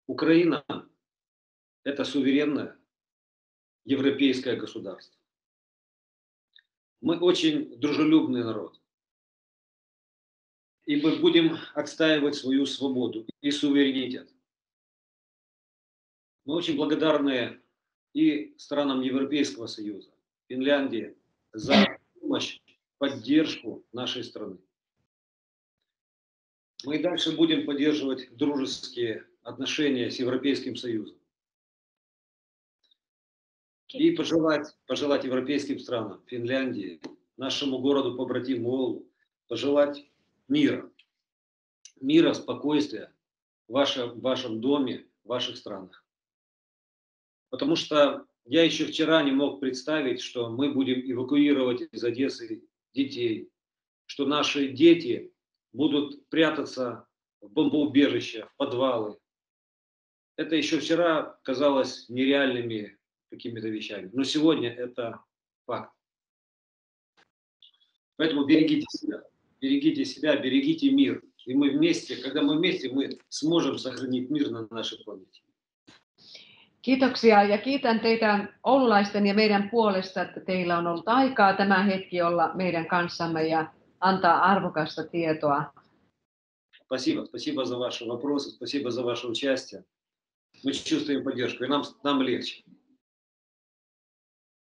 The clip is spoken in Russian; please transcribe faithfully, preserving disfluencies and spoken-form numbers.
Украина– это суверенное европейское государство. Мы очень дружелюбный народ. И мы будем отстаивать свою свободу и суверенитет. Мы очень благодарны и странам Европейского Союза, Финляндии, за помощь, поддержку нашей страны. Мы и дальше будем поддерживать дружеские отношения с Европейским Союзом. И пожелать, пожелать европейским странам, Финляндии, нашему городу-побратиму Оулу, пожелать мира. Мира, спокойствия в вашем, в вашем доме, в ваших странах. Потому что я еще вчера не мог представить, что мы будем эвакуировать из Одессы детей, что наши дети будут прятаться в бомбоубежища, в подвалы. Это еще вчера казалось нереальными какими-то вещами, но сегодня это факт. Поэтому берегите себя, берегите себя, берегите мир. И мы вместе, когда мы вместе, мы сможем сохранить мир на нашей планете. Kiitoksia ja kiitän teitä oululaisten ja meidän puolesta, että teillä on ollut aikaa tämä hetki olla meidän kanssamme ja antaa arvokasta tietoa. Спасибо, спасибо за ваши вопросы, спасибо за ваше участие. Мы чувствуем поддержку, и нам, нам легче.